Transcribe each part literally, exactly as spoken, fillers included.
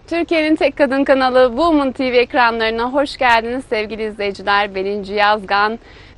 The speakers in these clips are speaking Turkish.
Türkiye'nin tek kadın kanalı Woman T V ekranlarına hoş geldiniz sevgili izleyiciler. Ben İnci Yazgan.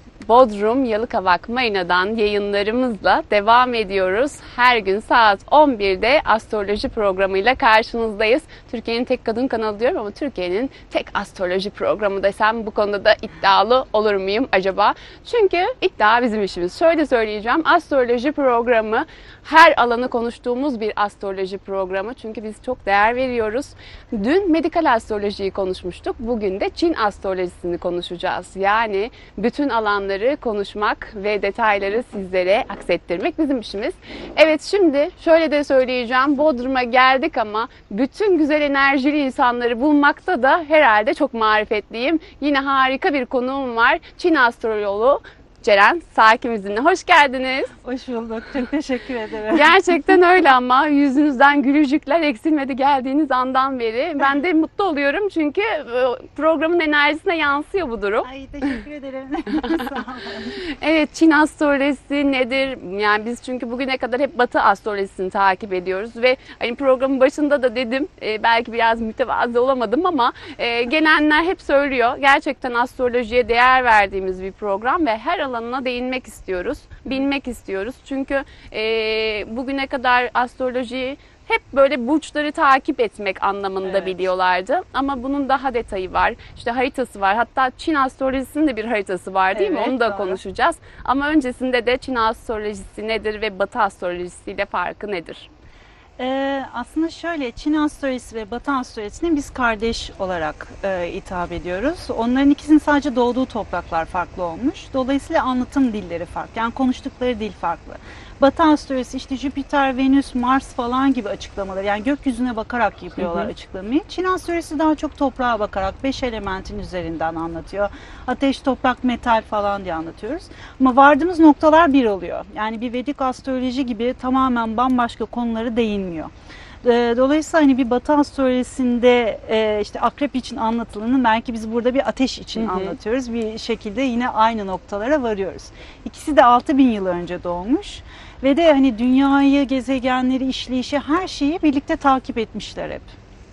Bodrum Yalıkavak Marina'dan yayınlarımızla devam ediyoruz. Her gün saat on birde astroloji programıyla karşınızdayız. Türkiye'nin tek kadın kanalı diyorum ama Türkiye'nin tek astroloji programı desem bu konuda da iddialı olur muyum acaba? Çünkü iddia bizim işimiz. Şöyle söyleyeceğim, astroloji programı her alanı konuştuğumuz bir astroloji programı. Çünkü biz çok değer veriyoruz. Dün medikal astrolojiyi konuşmuştuk. Bugün de Çin astrolojisini konuşacağız. Yani bütün alanları konuşmak ve detayları sizlere aksettirmek bizim işimiz. Evet, şimdi şöyle de söyleyeceğim. Bodrum'a geldik ama bütün güzel enerjili insanları bulmakta da herhalde çok marifetliyim. Yine harika bir konuğum var. Çin astroloğu Ceren Sakin bizimle. Hoş geldiniz. Hoş bulduk. Çok teşekkür ederim. Gerçekten öyle ama yüzünüzden gülücükler eksilmedi geldiğiniz andan beri. Ben de mutlu oluyorum çünkü programın enerjisine yansıyor bu durum. Ay, teşekkür ederim. Sağ olun. Evet, Çin astrolojisi nedir? Yani biz çünkü bugüne kadar hep Batı astrolojisini takip ediyoruz ve hani programın başında da dedim, belki biraz mütevazı olamadım ama gelenler hep söylüyor. Gerçekten astrolojiye değer verdiğimiz bir program ve her alanına değinmek istiyoruz, bilmek istiyoruz. Çünkü e, bugüne kadar astrolojiyi hep böyle burçları takip etmek anlamında evet. biliyorlardı. Ama bunun daha detayı var. İşte haritası var. Hatta Çin astrolojisinin de bir haritası var değil evet, mi? Onu da doğru. konuşacağız. Ama öncesinde de Çin astrolojisi nedir ve Batı astrolojisiyle farkı nedir? Ee, aslında şöyle, Çin astrolojisi ve Batı astrolojisine biz kardeş olarak e, hitap ediyoruz. Onların ikisinin sadece doğduğu topraklar farklı olmuş. Dolayısıyla anlatım dilleri farklı. Yani konuştukları dil farklı. Batı astrolojisi işte Jüpiter, Venüs, Mars falan gibi açıklamalar. Yani gökyüzüne bakarak yapıyorlar hı hı. açıklamayı. Çin astrolojisi daha çok toprağa bakarak beş elementin üzerinden anlatıyor. Ateş, toprak, metal falan diye anlatıyoruz. Ama vardığımız noktalar bir oluyor. Yani bir Vedik astroloji gibi tamamen bambaşka konuları değinmiyor. Dolayısıyla hani bir Batı astrolojisinde işte akrep için anlatılanı belki biz burada bir ateş için hı hı. anlatıyoruz. Bir şekilde yine aynı noktalara varıyoruz. İkisi de altı bin yıl önce doğmuş ve de hani dünyayı, gezegenleri, işleyişi, her şeyi birlikte takip etmişler hep.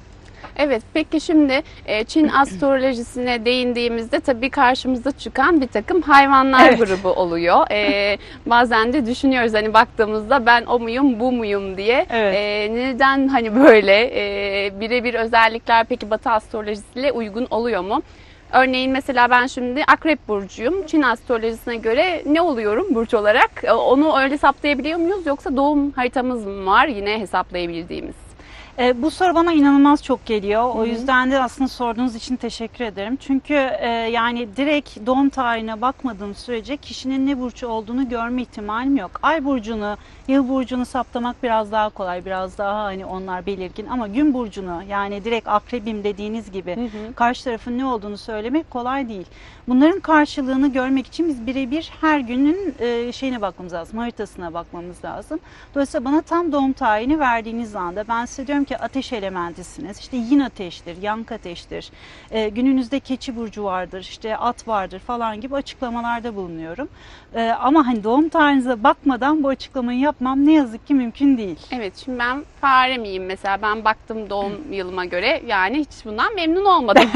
Evet, peki şimdi Çin astrolojisine değindiğimizde tabii karşımıza çıkan bir takım hayvanlar evet. grubu oluyor. Ee, bazen de düşünüyoruz hani baktığımızda ben o muyum bu muyum diye. Evet. Ee, neden hani böyle ee, birebir özellikler peki Batı astrolojisiyle uygun oluyor mu? Örneğin mesela ben şimdi Akrep burcuyum. Çin astrolojisine göre ne oluyorum burç olarak? Onu öyle hesaplayabiliyor muyuz yoksa doğum haritamız mı var yine hesaplayabildiğimiz? E, bu soru bana inanılmaz çok geliyor. O Hı-hı. yüzden de aslında sorduğunuz için teşekkür ederim. Çünkü e, yani direkt doğum tarihine bakmadığım sürece kişinin ne burcu olduğunu görme ihtimalim yok. Ay burcunu, yıl burcunu saptamak biraz daha kolay, biraz daha hani onlar belirgin. Ama gün burcunu yani direkt akrebim dediğiniz gibi Hı-hı. karşı tarafın ne olduğunu söylemek kolay değil. Bunların karşılığını görmek için biz birebir her günün e, şeyine bakmamız lazım, haritasına bakmamız lazım. Dolayısıyla bana tam doğum tarihini verdiğiniz anda ben size diyorum ki ateş elementisiniz. İşte yin ateştir, yang ateştir. E, gününüzde keçi burcu vardır, işte at vardır falan gibi açıklamalarda bulunuyorum. E, ama hani doğum tarihinize bakmadan bu açıklamayı yapmam ne yazık ki mümkün değil. Evet, şimdi ben fare miyim mesela? Ben baktım doğum yılıma göre yani hiç bundan memnun olmadım.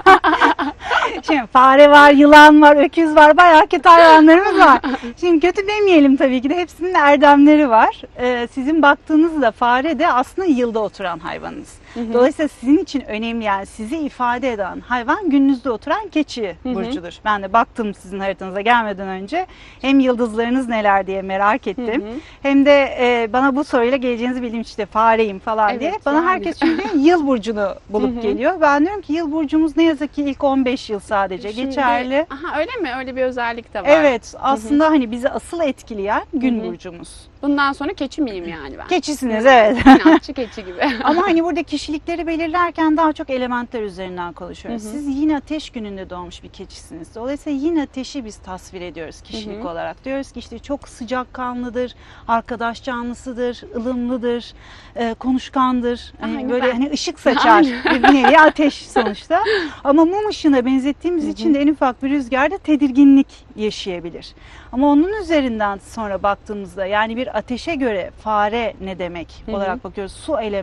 Şimdi fare var, yılan var, öküz var, bayağı kötü hayvanlarımız var. Şimdi kötü demeyelim tabii ki de hepsinin erdemleri var. Ee, sizin baktığınızda fare de aslında yılda oturan hayvanınız. Hı hı. Dolayısıyla sizin için önemli yani sizi ifade eden hayvan gününüzde oturan keçi hı hı. burcudur. Ben de baktım sizin haritanıza gelmeden önce hem yıldızlarınız neler diye merak ettim. Hı hı. Hem de e, bana bu soruyla geleceğinizi bildiğim için de fareyim falan evet, diye. Bana herkes şimdi yıl burcunu bulup hı hı. geliyor. Ben diyorum ki yıl burcumuz ne yazık ki ilk on beş yıl sadece şimdi, geçerli. Aha, öyle mi? Öyle bir özellik de var. Evet. Aslında hı hı. hani bizi asıl etkileyen gün hı hı. burcumuz. Bundan sonra keçi miyim yani ben? Keçisiniz evet. İnatçı keçi gibi. Ama hani burada kişilikleri belirlerken daha çok elementler üzerinden konuşuyoruz. Hı hı. Siz yine ateş gününde doğmuş bir keçisiniz. Dolayısıyla yine ateşi biz tasvir ediyoruz kişilik hı hı. olarak. Diyoruz ki işte çok sıcakkanlıdır, arkadaş canlısıdır, ılımlıdır, e, konuşkandır. Hani böyle ben. hani ışık saçar. Bir nevi ateş sonuçta. Ama mum ışığına benzettiğimiz hı hı. için de en ufak bir rüzgarda tedirginlik yaşayabilir. Ama onun üzerinden sonra baktığımızda yani bir ateşe göre fare ne demek hı hı. olarak bakıyoruz. Su elementi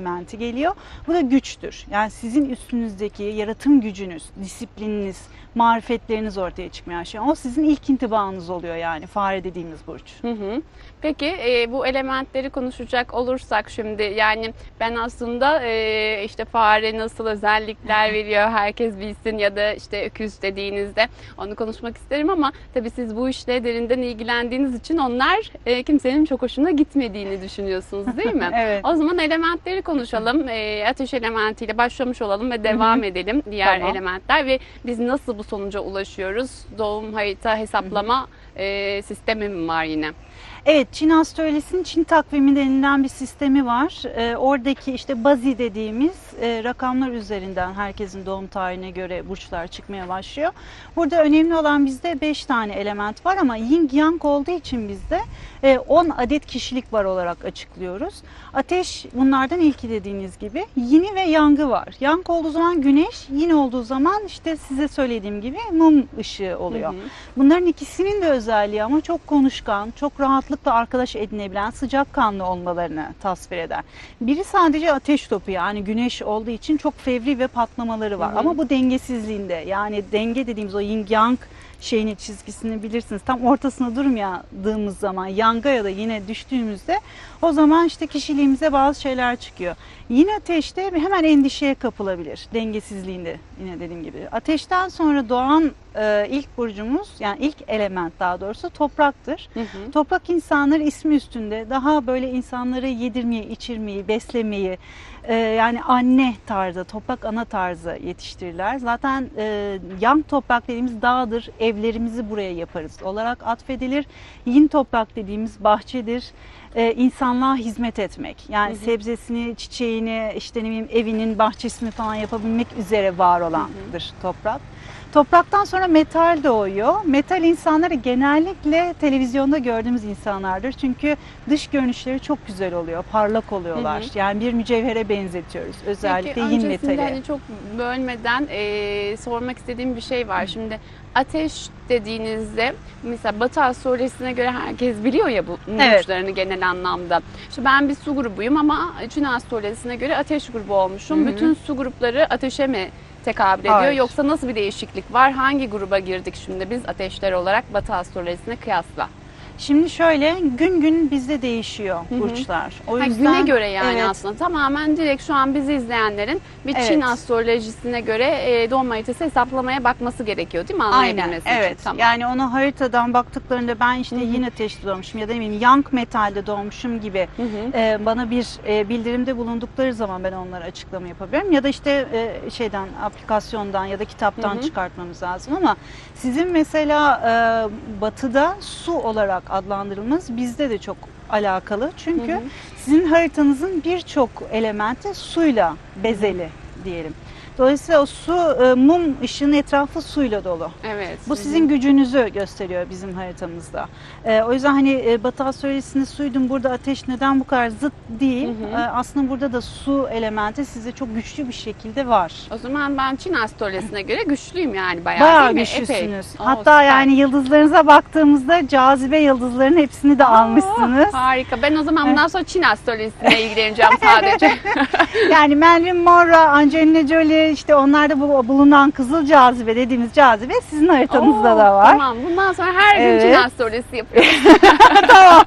elementi geliyor. Bu da güçtür. Yani sizin üstünüzdeki yaratım gücünüz, disiplininiz, marifetleriniz ortaya çıkmaya başlıyor. O sizin ilk intibanız oluyor yani fare dediğimiz burç. Hı hı. Peki e, bu elementleri konuşacak olursak şimdi, yani ben aslında e, işte fare nasıl özellikler veriyor herkes bilsin, ya da işte öküz dediğinizde onu konuşmak isterim, ama tabii siz bu işle derinden ilgilendiğiniz için onlar e, kimsenin çok hoşuna gitmediğini düşünüyorsunuz, değil mi? Evet. O zaman elementleri konuşalım. E, ateş elementiyle başlamış olalım ve devam Hı hı. edelim diğer Tamam. elementler ve biz nasıl bu sonuca ulaşıyoruz? Doğum harita hesaplama e, sistemi mi var yine? Evet, Çin astrolojisinin Çin takvimi denilen bir sistemi var. Ee, oradaki işte bazi dediğimiz e, rakamlar üzerinden herkesin doğum tarihine göre burçlar çıkmaya başlıyor. Burada önemli olan bizde beş tane element var ama yin yang olduğu için bizde e, on adet kişilik var olarak açıklıyoruz. Ateş bunlardan ilki dediğiniz gibi. Yini ve yangı var. Yang olduğu zaman güneş, yin olduğu zaman işte size söylediğim gibi mum ışığı oluyor. Hı hı. Bunların ikisinin de özelliği ama çok konuşkan, çok rahatlıkla arkadaş edinebilen, sıcakkanlı olmalarını tasvir eder. Biri sadece ateş topu, yani güneş olduğu için çok fevri ve patlamaları var. Hı hı. Ama bu dengesizliğinde, yani denge dediğimiz o yin yang şeyini, çizgisini bilirsiniz. Tam ortasına durmadığımız zaman, yanga ya da yine düştüğümüzde o zaman işte kişiliğimize bazı şeyler çıkıyor. Yine ateşte hemen endişeye kapılabilir dengesizliğinde, yine dediğim gibi. Ateşten sonra doğan e, ilk burcumuz, yani ilk element daha doğrusu topraktır. Hı hı. Toprak insanları ismi üstünde daha böyle insanları yedirmeyi, içirmeyi, beslemeyi, e, yani anne tarzı, toprak ana tarzı yetiştirirler. Zaten e, yang toprak dediğimiz dağdır, evlerimizi buraya yaparız olarak atfedilir. Yin toprak dediğimiz bahçedir. Ee, insanlığa hizmet etmek, yani hı hı. sebzesini, çiçeğini, işte ne bileyim evinin bahçesini falan yapabilmek üzere var olandır toprak. Topraktan sonra metal doğuyor. Metal insanları genellikle televizyonda gördüğümüz insanlardır. Çünkü dış görünüşleri çok güzel oluyor, parlak oluyorlar. Hı hı. Yani bir mücevhere benzetiyoruz. Özellikle Peki, yin öncesinde metali. hani çok bölmeden e, sormak istediğim bir şey var. Şimdi ateş dediğinizde mesela Batı astrolojisine göre herkes biliyor ya bu Evet. burçlarını genel anlamda. İşte ben bir su grubuyum ama Çin astrolojisine göre ateş grubu olmuşum. Hı hı. Bütün su grupları ateşe mi tekabül ediyor, Hayır. yoksa nasıl bir değişiklik var? Hangi gruba girdik şimdi biz ateşler olarak Batı astrolojisine kıyasla? Şimdi şöyle, gün gün bizde değişiyor Hı hı. burçlar. O Ha, yüzden güne göre yani evet. aslında tamamen direkt şu an bizi izleyenlerin bir Evet. Çin astrolojisine göre e, doğum haritası hesaplamaya bakması gerekiyor, değil mi? Aynen, Anlayabilmesi için. evet. Tamam. Yani onu haritadan baktıklarında ben işte Hı hı. yine ateşte doğmuşum ya da ne bileyim yang metalde doğmuşum gibi Hı hı. e, bana bir e, bildirimde bulundukları zaman ben onlara açıklama yapabilirim. Ya da işte e, şeyden, aplikasyondan ya da kitaptan Hı hı. çıkartmamız lazım ama sizin mesela e, batıda su olarak adlandırılmanız bizde de çok alakalı. Çünkü Hı hı. sizin haritanızın birçok elementi suyla bezeli diyelim. Dolayısıyla o su, e, mum ışığının etrafı suyla dolu. Evet. Bu sizin gücünüzü gösteriyor bizim haritamızda. E, o yüzden hani e, Batı astrolojisinde suydum, burada ateş neden bu kadar zıt değil. Hı hı. E, aslında burada da su elementi size çok güçlü bir şekilde var. O zaman ben Çin astrolojisine göre güçlüyüm yani bayağı, Bayağı değil mi? güçlüsünüz. Epey. Oo, Hatta süper. yani yıldızlarınıza baktığımızda cazibe yıldızlarının hepsini de almışsınız. Harika. Ben o zaman bundan sonra Çin astrolojisine ilgileneceğim sadece. Yani Marilyn Monroe, Angelina Jolie, işte onlarda bu bulunan kızıl cazibe dediğimiz cazibe sizin haritanızda Oo, da var. Tamam. Bundan sonra her gün Evet. Çin astrolojisi yapıyorum. Tamam.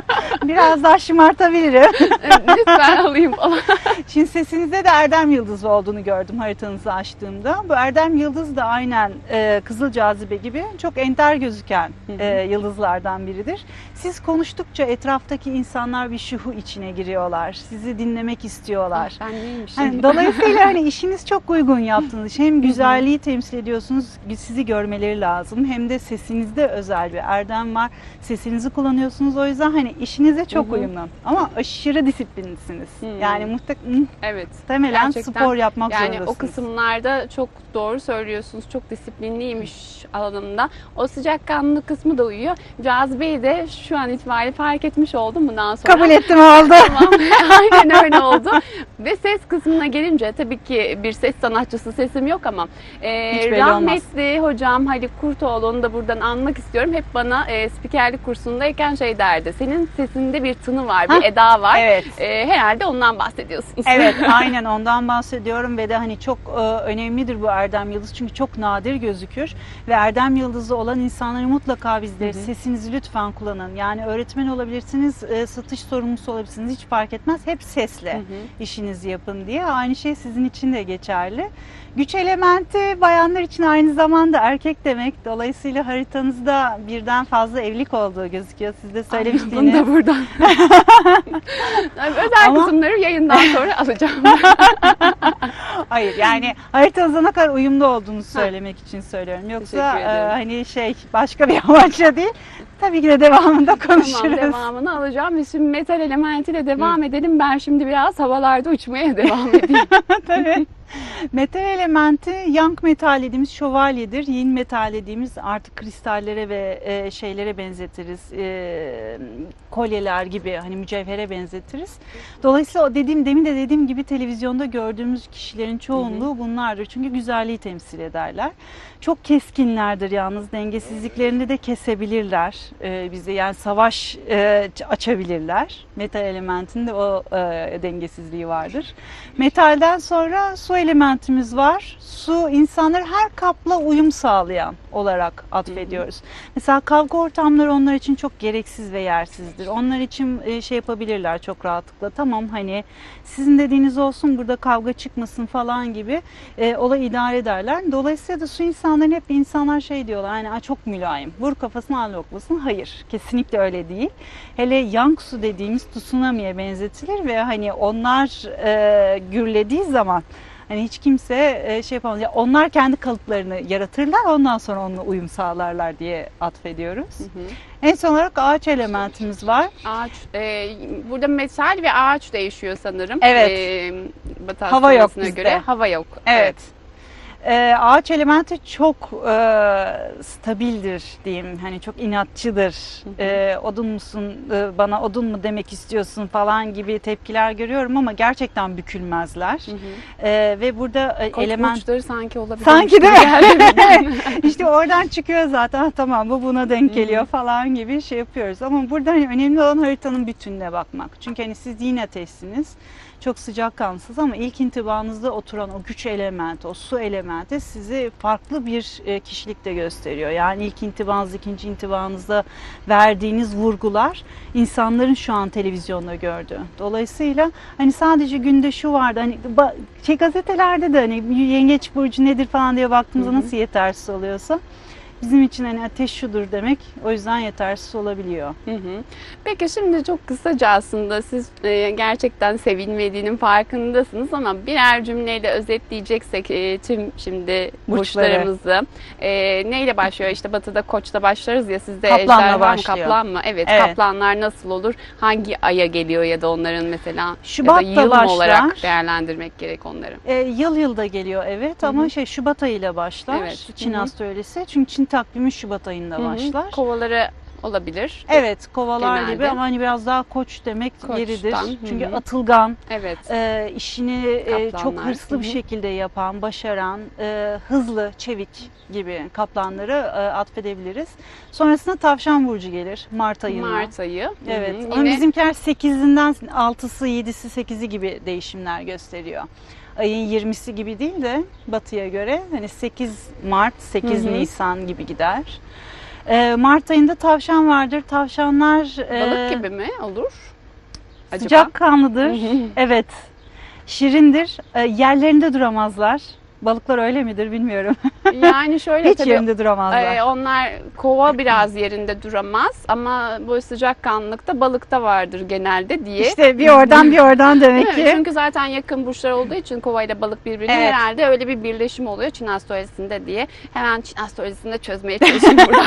Biraz daha şımartabilirim. Lütfen alayım falan. Şimdi sesinizde de Erdem Yıldızı olduğunu gördüm haritanızı açtığımda. Bu Erdem Yıldız da aynen e, kızıl cazibe gibi çok enter gözüken Hı hı. e, yıldızlardan biridir. Siz konuştukça etraftaki insanlar bir şuhu içine giriyorlar. Sizi dinlemek istiyorlar. Ben neymişim? Hani dolayısıyla hani işiniz çok uygun yaptığınız. Hem güzelliği temsil ediyorsunuz, sizi görmeleri lazım. Hem de sesinizde özel bir erdem var. Sesinizi kullanıyorsunuz. O yüzden hani işinize çok Hı hı. uyumlu. Ama aşırı disiplinlisiniz. Hı. Yani muhte- Evet. muhtemelen Gerçekten, spor yapmak yani zorundasınız. o kısımlarda çok doğru söylüyorsunuz. Çok disiplinliymiş alanında. O sıcakkanlı kısmı da uyuyor. Cazibeyi de şu an itibariyle fark etmiş oldum bundan sonra. Kabul ettim oldu. Tamam. Aynen öyle oldu. Ve ses kısmına gelince tabii ki bir ses sanatçısı sesim yok ama e, Hiç belli rahmetli hocam Haluk Kurtoğlu'nu da buradan anmak istiyorum. Hep bana e, spikerlik kursundayken şey derdi. Senin sesinde bir tını var, bir Hah, eda var. evet. E, herhalde ondan bahsediyorsunuz. Evet, aynen ondan bahsediyorum ve de hani çok e, önemlidir bu Erdem Yıldız çünkü çok nadir gözükür ve Erdem Yıldız'ı olan insanları mutlaka bizleri sesinizi lütfen kullanın. Yani öğretmen olabilirsiniz, e, satış sorumlusu olabilirsiniz hiç fark etmez. Hep sesle Hı hı. işinizi yapın diye. Aynı şey sizin için de geçerli. Güç elementi bayanlar için aynı zamanda erkek demek. Dolayısıyla haritanızda birden fazla evlilik olduğu gözüküyor. Siz de söylemiştiniz. Bunu da buradan. Özel Ama- kısımları yayından sonra alacağım. Hayır yani haritanızda ne kadar uyumlu olduğunu söylemek için söylüyorum. Yoksa Teşekkür ederim. e, hani şey başka bir amaçla değil. Tabii ki de devamında konuşuruz. Tamam, devamını alacağım ve şimdi metal elementiyle devam edelim. Ben şimdi biraz havalarda uçmaya devam edeyim. Tabii. Metal elementi yang metal dediğimiz şövalyedir. Yin metal dediğimiz artık kristallere ve e, şeylere benzetiriz. E, kolyeler gibi hani mücevhere benzetiriz. Dolayısıyla o dediğim demin de dediğim gibi televizyonda gördüğümüz kişilerin çoğunluğu bunlardır. Çünkü güzelliği temsil ederler. Çok keskinlerdir yalnız dengesizliklerini de kesebilirler e, bize yani savaş e, açabilirler. Metal elementinde o e, dengesizliği vardır. Metalden sonra su elementimiz var. Su insanlar her kapla uyum sağlayan olarak atfediyoruz. Mesela kavga ortamları onlar için çok gereksiz ve yersizdir. Onlar için e, şey yapabilirler çok rahatlıkla. Tamam hani sizin dediğiniz olsun burada kavga çıkmasın falan gibi e, olay idare ederler. Dolayısıyla da su insanların hep insanlar şey diyorlar hani "Aa, çok mülayim. Vur kafasına al lokmasını." Hayır. Kesinlikle öyle değil. Hele yang su dediğimiz tsunami'ye benzetilir ve hani onlar e, gürlediği zaman hani hiç kimse e, şey yapamaz. Yani onlar kendi kalıplarını yaratırlar ondan sonra onunla uyum sağlarlar diye atfediyoruz. Hı hı. En son olarak ağaç elementimiz var. Ağaç, e, burada metal ve ağaç değişiyor sanırım. Evet. E, Batı Hava yok astrolojisine bizde. göre hava yok. Evet. Ee, ağaç elementi çok e, stabildir diyeyim. Hani çok inatçıdır. Ee, odun musun, e, bana odun mu demek istiyorsun falan gibi tepkiler görüyorum ama gerçekten bükülmezler. Hı hı. Ee, ve burada e, Koç element burçları sanki olabilir. sanki değil mi? İşte oradan çıkıyor zaten. "Ah, tamam bu buna denk geliyor falan gibi şey yapıyoruz. Ama burada hani önemli olan haritanın bütününe bakmak. Çünkü hani siz yine ateşsiniz. Çok sıcakkanlısınız ama ilk intibanızda oturan o güç elementi, o su elementi sizi farklı bir e, kişilikte gösteriyor. Yani ilk intibanızda, ikinci intibanızda verdiğiniz vurgular insanların şu an televizyonda gördüğü. Dolayısıyla hani sadece günde şu vardı hani ba- şey gazetelerde de hani yengeç burcu nedir falan diye baktığımızda nasıl yetersiz oluyorsa bizim için hani ateş şudur demek o yüzden yetersiz olabiliyor. Hı hı. Peki şimdi çok kısaca aslında siz e, gerçekten sevilmediğinin farkındasınız ama birer cümleyle özetleyeceksek e, tüm şimdi Burçları. burçlarımızı e, neyle başlıyor? İşte Batı'da Koç'ta başlarız ya sizde Kaplanla Ejderha mı, başlıyor. Kaplan mı? Evet, Evet. Kaplanlar nasıl olur? Hangi aya geliyor ya da onların mesela Şubat'ta ya da yıl başlar. olarak değerlendirmek gerek onları. E, yıl yılda geliyor evet ama hı. şey Şubat ayıyla başlar Evet. Çin Hı hı. astrolojisi. Çünkü Çin takvimi Şubat ayında Hı hı. başlar. Kovaları olabilir. Evet kovalar Genelde. gibi ama hani biraz daha koç demek Koçtan, yeridir. hı Çünkü hı. atılgan, Evet. e, işini e, çok Kaplanlar, hırslı hı bir hı. şekilde yapan, başaran, e, hızlı, çevik gibi kaplanları e, atfedebiliriz. Sonrasında Tavşan Burcu gelir Mart ayında. Mart ayı. Hı hı. Evet. Ama Yine bizimkiler sekizinden altısı, yedisi, sekizi gibi değişimler gösteriyor. Ayın yirmisi gibi değil de batıya göre hani sekiz Mart, sekiz Hı hı. Nisan gibi gider. Ee, Mart ayında tavşan vardır. Tavşanlar balık e, gibi mi olur? Acaba? sıcakkanlıdır. Hı hı. Evet. Şirindir. E, yerlerinde duramazlar. Balıklar öyle midir bilmiyorum. Yani şöyle Hiç tabii yerinde duramazlar. e, onlar kova biraz yerinde duramaz ama bu sıcakkanlılıkta balıkta vardır genelde diye. İşte bir oradan bir oradan demek Evet, ki. çünkü zaten yakın burçlar olduğu için kova ile balık birbirine Evet. herhalde öyle bir birleşim oluyor Çin astrolojisinde diye. Hemen Çin astrolojisinde çözmeye çalışayım burada.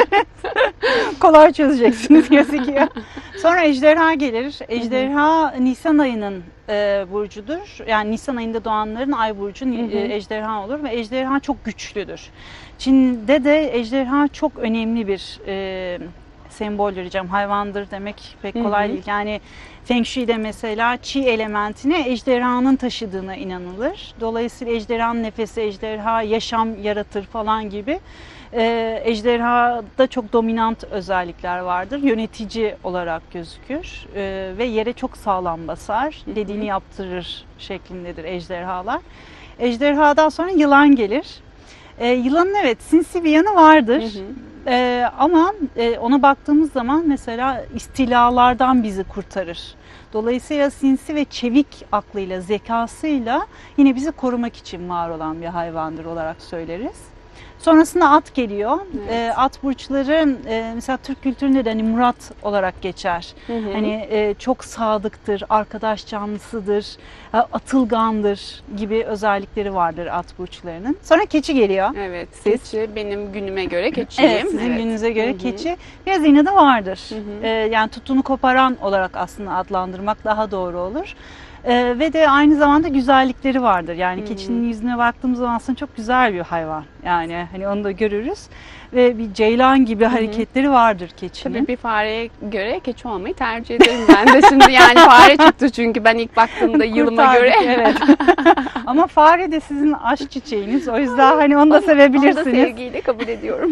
Kolay çözeceksiniz gözüküyor. Sonra ejderha gelir. Ejderha Nisan ayının e, burcudur. Yani Nisan ayında doğanların ay burcu e, ejderha olur ve ejderha çok güçlüdür. Çin'de de ejderha çok önemli bir e, sembol vereceğim. Hayvandır demek pek kolay değil. Yani Feng Shui'de mesela Qi elementine ejderhanın taşıdığına inanılır. Dolayısıyla ejderhanın nefesi, ejderha yaşam yaratır falan gibi. Ee, ejderhada çok dominant özellikler vardır. Yönetici olarak gözükür ee, ve yere çok sağlam basar. Dediğini yaptırır şeklindedir ejderhalar. Ejderhadan sonra yılan gelir. Ee, yılanın evet sinsi bir yanı vardır. Hı hı. Ee, ama e, ona baktığımız zaman mesela istilalardan bizi kurtarır. Dolayısıyla sinsi ve çevik aklıyla, zekasıyla yine bizi korumak için var olan bir hayvandır olarak söyleriz. Sonrasında at geliyor. Evet. E, at burçları e, mesela Türk kültüründe de hani Murat olarak geçer. Hı hı. Hani e, çok sadıktır, arkadaş canlısıdır, e, atılgandır gibi özellikleri vardır at burçlarının. Sonra keçi geliyor. Evet, Siz? keçi benim günüme göre keçiyim. Evet, sizin evet. gününüze göre hı hı. keçi. Biraz inadı vardır. Hı hı. E, yani tutunu koparan olarak aslında adlandırmak daha doğru olur. Ee, ve de aynı zamanda güzellikleri vardır. Yani hmm. keçinin yüzüne baktığımız zaman aslında çok güzel bir hayvan. Yani hani onu da görürüz. Ve bir ceylan gibi hmm. hareketleri vardır keçinin. Tabii bir fareye göre keçi olmayı tercih ederim ben de. Şimdi yani fare çıktı çünkü ben ilk baktığımda yılıma göre. Evet. Ama fare de sizin aşk çiçeğiniz. O yüzden hani onu da sevebilirsiniz. Onu da sevgiyle kabul ediyorum.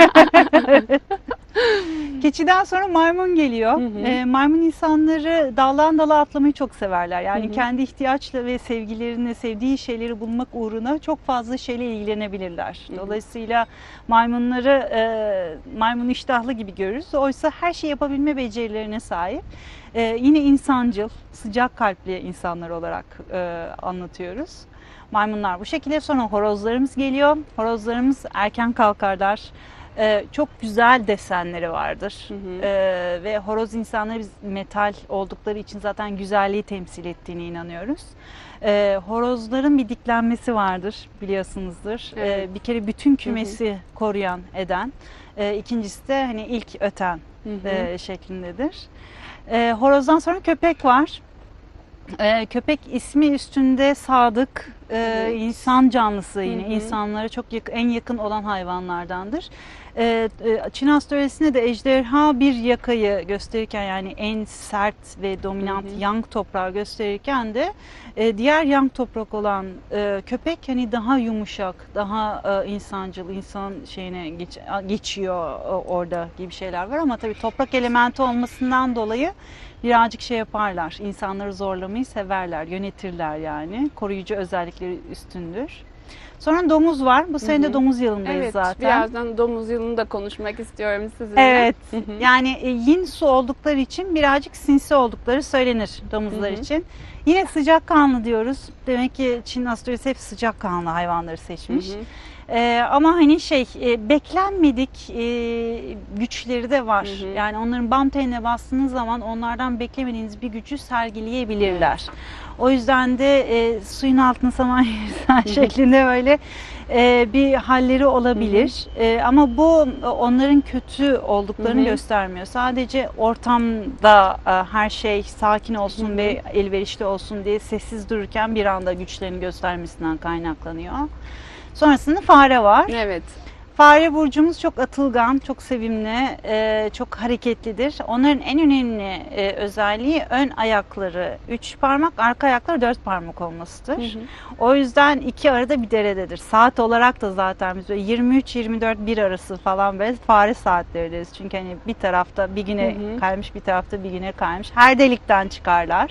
Keçiden sonra maymun geliyor. Hı hı. E, maymun insanları daldan dala atlamayı çok severler. Yani hı hı. kendi ihtiyaçla ve sevgilerini, sevdiği şeyleri bulmak uğruna çok fazla şeyle ilgilenebilirler. Hı hı. Dolayısıyla maymunları e, maymun iştahlı gibi görürüz. Oysa her şeyi yapabilme becerilerine sahip. E, yine insancıl, sıcak kalpli insanlar olarak e, anlatıyoruz. Maymunlar bu şekilde. Sonra horozlarımız geliyor. Horozlarımız erken kalkarlar. Ee, çok güzel desenleri vardır. Hı hı. Ee, ve horoz insanları biz metal oldukları için zaten güzelliği temsil ettiğine inanıyoruz. Ee, horozların bir diklenmesi vardır biliyorsunuzdur. Evet. Ee, bir kere bütün kümesi hı hı. koruyan, eden. Ee, ikincisi de hani ilk öten hı hı. E, şeklindedir. Ee, horozdan sonra köpek var. Ee, köpek ismi üstünde sadık, e, evet. insan canlısı yine hı hı. insanlara çok yakın, en yakın olan hayvanlardandır. Ee, Çin astrolojisinde de ejderha bir yakayı gösterirken yani en sert ve dominant hı hı. yang toprağı gösterirken de e, diğer yang toprak olan e, köpek hani daha yumuşak, daha e, insancıl, insan şeyine geç, geçiyor e, orada gibi şeyler var ama tabii toprak elementi olmasından dolayı birazcık şey yaparlar, insanları zorlamayı severler, yönetirler yani. Koruyucu özellikleri üstündür. Sonra domuz var. Bu sene de domuz yılındayız evet, zaten. Birazdan domuz yılını da konuşmak istiyorum sizinle. Evet. Hı hı. Yani e, yin su oldukları için birazcık sinsi oldukları söylenir domuzlar hı hı. için. Yine sıcakkanlı diyoruz. Demek ki Çin astrolojisi hep sıcakkanlı hayvanları seçmiş. Hı hı. Ee, ama hani şey e, beklenmedik e, güçleri de var. Hı hı. Yani onların bam teline bastığınız zaman onlardan beklemediğiniz bir gücü sergileyebilirler. Evet. O yüzden de e, suyun altına saman yersen şeklinde böyle e, bir halleri olabilir. Hı hı. E, ama bu onların kötü olduklarını hı hı. göstermiyor. Sadece ortamda e, her şey sakin olsun hı hı. ve elverişli olsun diye sessiz dururken bir anda güçlerini göstermesinden kaynaklanıyor. Sonrasında fare var. Evet. Fare burcumuz çok atılgan, çok sevimli, çok hareketlidir. Onların en önemli özelliği ön ayakları üç parmak, arka ayakları dört parmak olmasıdır. Hı hı. O yüzden iki arada bir derededir. Saat olarak da zaten biz yirmi üç yirmi dört bir arası falan böyle fare saatleri deriz. Çünkü hani bir tarafta bir güne hı hı. kaymış, bir tarafta bir güne kaymış. Her delikten çıkarlar.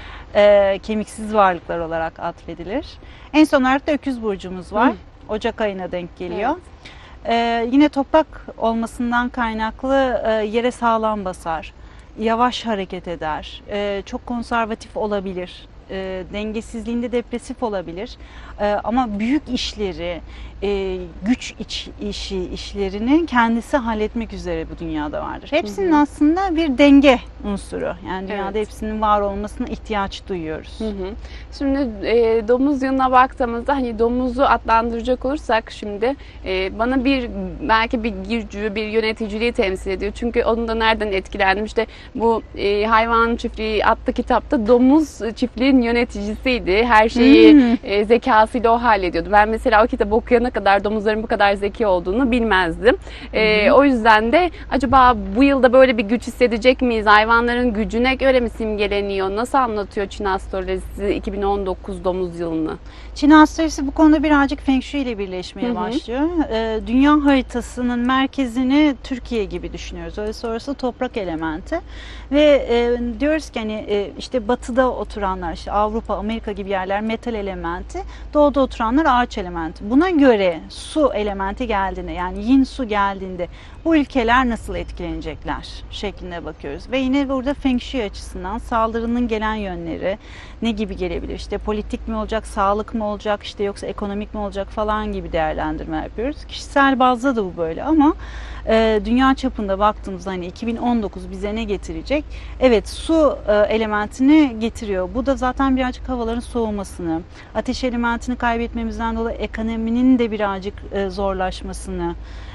E, kemiksiz varlıklar olarak atfedilir. En son olarak da öküz burcumuz var. Hı. Ocak ayına denk geliyor. Evet. Ee, yine toprak olmasından kaynaklı e, yere sağlam basar, yavaş hareket eder, e, çok konservatif olabilir, e, dengesizliğinde depresif olabilir. E, ama büyük işleri, e, güç iç, işi işlerini kendisi halletmek üzere bu dünyada vardır. Hepsinin hı hı. aslında bir denge unsuru. Yani dünyada evet. hepsinin var olmasına ihtiyaç duyuyoruz. Hı hı. Şimdi e, domuz yılına baktığımızda hani domuzu adlandıracak olursak şimdi e, bana bir belki bir gücü, bir yöneticiliği temsil ediyor. Çünkü onu da nereden etkilendim? İşte bu e, hayvan çiftliği adlı kitapta domuz çiftliğin Çin'in yöneticisiydi. Her şeyi Hmm. e, zekasıyla o hallediyordu. Ben mesela o kitabı okuyana kadar domuzların bu kadar zeki olduğunu bilmezdim. E, o yüzden de acaba bu yılda böyle bir güç hissedecek miyiz? Hayvanların gücüne göre mi simgeleniyor? Nasıl anlatıyor Çin astrolojisi iki bin on dokuz domuz yılını? Çin astrolojisi bu konuda birazcık Feng Shui ile birleşmeye Hı hı. başlıyor. Ee, dünya haritasının merkezini Türkiye gibi düşünüyoruz. Öyle sonrası toprak elementi. Ve e, diyoruz ki hani e, işte batıda oturanlar, işte Avrupa, Amerika gibi yerler metal elementi, doğuda oturanlar ağaç elementi. Buna göre su elementi geldiğinde, yani yin su geldiğinde bu ülkeler nasıl etkilenecekler şeklinde bakıyoruz. Ve yine burada Feng Shui açısından saldırının gelen yönleri ne gibi gelebilir? İşte politik mi olacak, sağlık mı olacak, işte yoksa ekonomik mi olacak falan gibi değerlendirme yapıyoruz. Kişisel bazda da bu böyle ama e, dünya çapında baktığımızda hani iki bin on dokuz bize ne getirecek? Evet, su e, elementini getiriyor. Bu da zaten birazcık havaların soğumasını, ateş elementini kaybetmemizden dolayı ekonominin de birazcık e, zorlaşmasını,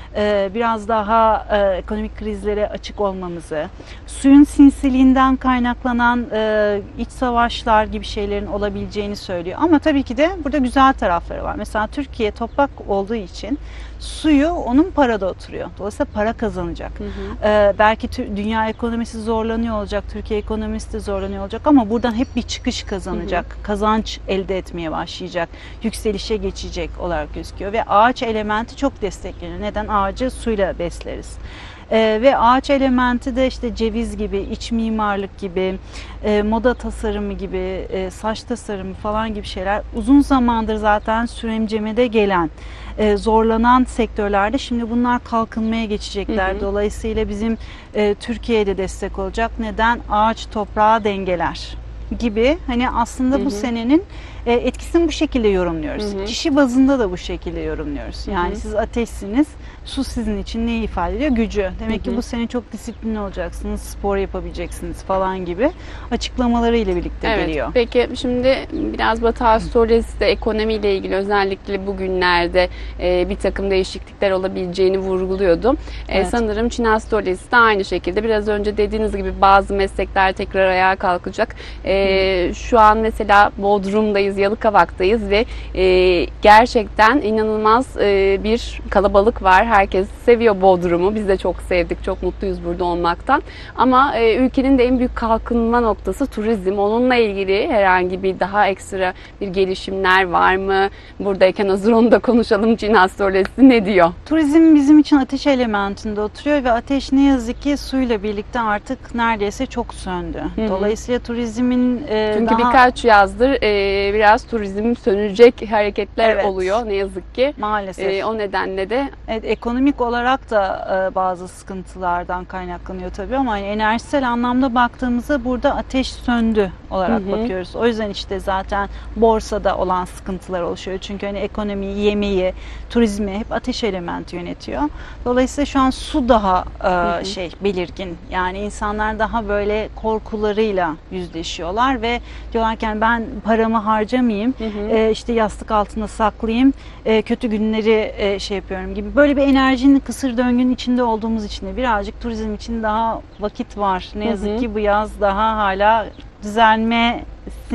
biraz daha e, ekonomik krizlere açık olmamızı, suyun sinsiliğinden kaynaklanan e, iç savaşlar gibi şeylerin olabileceğini söylüyor. Ama tabii ki de burada güzel tarafları var. Mesela Türkiye toprak olduğu için suyu onun parada oturuyor. Dolayısıyla para kazanacak. Hı hı. E, belki tü, dünya ekonomisi zorlanıyor olacak, Türkiye ekonomisi de zorlanıyor olacak ama buradan hep bir çıkış kazanacak. Hı hı. Kazanç elde etmeye başlayacak. Yükselişe geçecek olarak gözüküyor ve ağaç elementi çok destekleniyor. Neden? Ağacı suyla besleriz. Ee, ve ağaç elementi de işte ceviz gibi, iç mimarlık gibi, e, moda tasarımı gibi, e, saç tasarımı falan gibi şeyler uzun zamandır zaten süremcemede gelen, e, zorlanan sektörlerde şimdi bunlar kalkınmaya geçecekler. Hı hı. Dolayısıyla bizim e, Türkiye'de destek olacak. Neden? Ağaç toprağı dengeler gibi, hani aslında, hı hı, bu senenin e, etkisini bu şekilde yorumluyoruz. Hı hı. Kişi bazında da bu şekilde yorumluyoruz. Yani, hı hı, siz ateşsiniz, su sizin için ne ifade ediyor? Gücü. Demek, hı hı, ki bu sene çok disiplinli olacaksınız, spor yapabileceksiniz falan gibi açıklamaları ile birlikte, evet, geliyor. Peki şimdi biraz Batı astrolojisi de ekonomiyle ilgili özellikle bugünlerde e, bir takım değişiklikler olabileceğini vurguluyordu. E, evet. Sanırım Çin astrolojisi de aynı şekilde. Biraz önce dediğiniz gibi bazı meslekler tekrar ayağa kalkacak. E, şu an mesela Bodrum'dayız, Yalıkavak'tayız ve e, gerçekten inanılmaz e, bir kalabalık var. Herkes seviyor Bodrum'u. Biz de çok sevdik, çok mutluyuz burada olmaktan. Ama e, ülkenin de en büyük kalkınma noktası turizm. Onunla ilgili herhangi bir daha ekstra bir gelişimler var mı? Buradayken hazır onu da konuşalım. Çin astrolojisi ne diyor? Turizm bizim için ateş elementinde oturuyor ve ateş ne yazık ki suyla birlikte artık neredeyse çok söndü. Hı-hı. Dolayısıyla turizmin e, Çünkü daha... birkaç yazdır e, biraz turizm sönecek hareketler, evet, oluyor ne yazık ki. Maalesef. E, o nedenle de evet, ekonomik olarak da e, bazı sıkıntılardan kaynaklanıyor tabii ama yani enerjisel anlamda baktığımızda burada ateş söndü olarak, hı hı, bakıyoruz. O yüzden işte zaten borsada olan sıkıntılar oluşuyor. Çünkü hani ekonomiyi, yemeği, turizmi hep ateş elementi yönetiyor. Dolayısıyla şu an su daha e, hı hı. şey belirgin. Yani insanlar daha böyle korkularıyla yüzleşiyorlar ve diyorlar ki yani ben paramı harcamayayım, hı hı. E, işte yastık altında saklayayım, e, kötü günleri e, şey yapıyorum gibi. Böyle bir enerjinin kısır döngünün içinde olduğumuz için de birazcık turizm için daha vakit var. Ne yazık, hı hı, ki bu yaz daha hala düzelmesi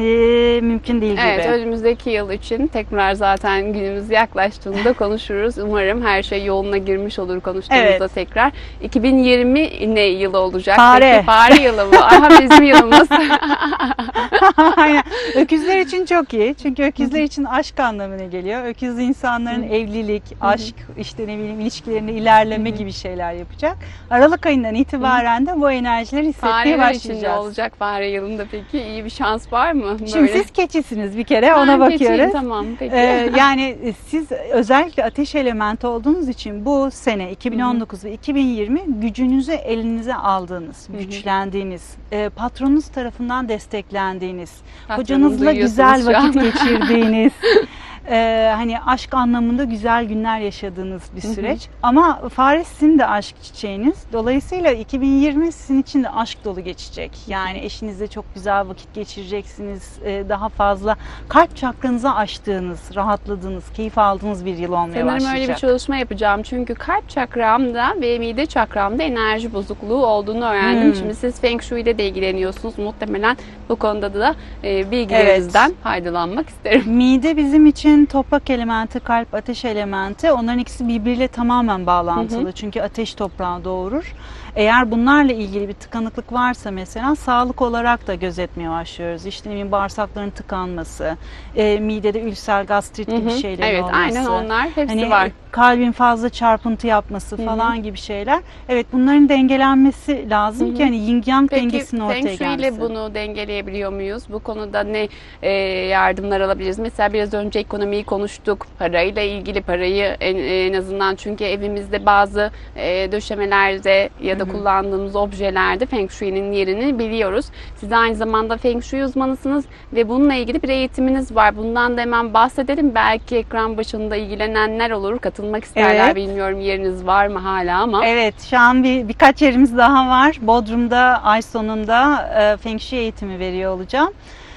mümkün değil gibi. Evet, önümüzdeki yıl için tekrar zaten günümüz yaklaştığında konuşuruz. Umarım her şey yoluna girmiş olur konuştuğumuzda, evet, tekrar. iki bin yirmi ne yılı olacak? Fare. Peki, fare yılı mı? Aha, bizim yılımız. Aynen. Öküzler için çok iyi. Çünkü öküzler için aşk anlamına geliyor. Öküz insanların, hı, evlilik, aşk, işte ne bileyim ilişkilerinde ilerleme, hı hı, gibi şeyler yapacak. Aralık ayından itibaren de bu enerjileri hissetmeye Fareler başlayacağız. Fareler için ne olacak fare yılında peki? İyi bir şans var mı? Böyle. Şimdi siz keçisiniz bir kere, ona ben bakıyoruz. Keçiyim, tamam peki. Ee, yani siz özellikle ateş elementi olduğunuz için bu sene iki bin on dokuz, hı hı, ve iki bin yirmi gücünüzü elinize aldığınız, hı hı, güçlendiğiniz, e, patronunuz tarafından desteklendiğiniz, patronum, hocanızla güzel vakit geçirdiğiniz, Ee, hani aşk anlamında güzel günler yaşadığınız bir süreç. Hı hı. Ama Fares sizin de aşk çiçeğiniz. Dolayısıyla iki bin yirmi sizin için de aşk dolu geçecek. Yani eşinizle çok güzel vakit geçireceksiniz. Ee, daha fazla kalp çakranızı açtığınız, rahatladığınız, keyif aldığınız bir yıl olmaya Sanırım başlayacak. Sanırım öyle bir çalışma yapacağım. Çünkü kalp çakramda ve mide çakramda enerji bozukluğu olduğunu öğrendim. Hmm. Şimdi siz Feng Shui ile de ilgileniyorsunuz. Muhtemelen bu konuda da e, bilgilerinizden evet. faydalanmak isterim. Mide bizim için toprak elementi, kalp ateş elementi. Onların ikisi birbiriyle tamamen bağlantılı. Hı hı. Çünkü ateş toprağı doğurur. Eğer bunlarla ilgili bir tıkanıklık varsa mesela sağlık olarak da gözetmeye başlıyoruz. İşte ne bağırsakların tıkanması, e, midede ülser, gastrit gibi hı hı. şeyler evet, olması. Evet, aynen onlar hepsi hani, var. Kalbin fazla çarpıntı yapması hı hı. falan gibi şeyler. Evet, bunların dengelenmesi lazım hı hı. ki hani yin yang dengesinin ortaya gelmesi. Peki Feng Shui ile bunu dengeleyebiliyor muyuz? Bu konuda ne e, yardımlar alabiliriz? Mesela biraz önce ekonomiyi konuştuk. Parayla ilgili parayı en, en azından çünkü evimizde bazı e, döşemelerde ya da hı hı. kullandığımız objelerde Feng Shui'nin yerini biliyoruz. Siz aynı zamanda Feng Shui uzmanısınız ve bununla ilgili bir eğitiminiz var. Bundan da hemen bahsedelim. Belki ekran başında ilgilenenler olur, katılmak isterler. Evet. Bilmiyorum yeriniz var mı hala ama. Evet, şu an bir birkaç yerimiz daha var. Bodrum'da ay sonunda e, Feng Shui eğitimi veriyor olacağım.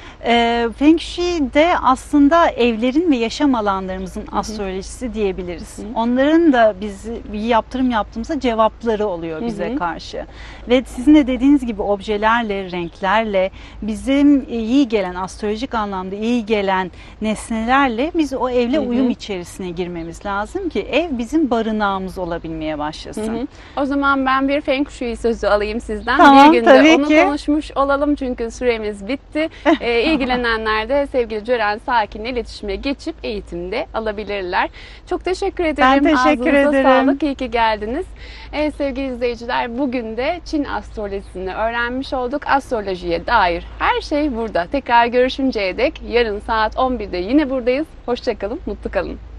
E, Feng Shui de aslında evlerin ve yaşam alanlarımızın hı hı. astrolojisi diyebiliriz. Hı hı. Onların da biz bir yaptırım yaptığımızda cevapları oluyor bize hı hı. karşı. Ve sizin de dediğiniz gibi objelerle, renklerle, bizim iyi gelen, astrolojik anlamda iyi gelen nesnelerle biz o evle hı hı. uyum içerisine girmemiz lazım ki ev bizim barınağımız olabilmeye başlasın. Hı hı. O zaman ben bir Feng Shui sözü alayım sizden. Tamam, bir günde onu ki. konuşmuş olalım çünkü süremiz bitti. Ee, İlgilenenler de sevgili Cören Sakin'le iletişime geçip eğitimde alabilirler. Çok teşekkür ederim. Ben teşekkür Ağzınıza ederim. sağlık. İyi ki geldiniz. Evet, sevgili izleyiciler, bugün de Çin astrolojisini öğrenmiş olduk. Astrolojiye dair her şey burada. Tekrar görüşünceye dek yarın saat on birde yine buradayız. Hoşça kalın, mutlu kalın.